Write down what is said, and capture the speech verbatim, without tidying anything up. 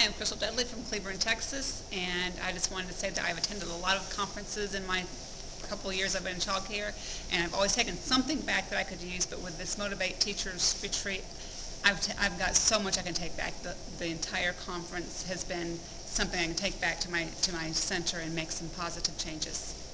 I'm Crystal Dudley from Cleburne, Texas, and I just wanted to say that I've attended a lot of conferences in my couple of years I've been in child care, and I've always taken something back that I could use, but with this Motivate Teachers Retreat, I've, t I've got so much I can take back. The, the entire conference has been something I can take back to my, to my center and make some positive changes.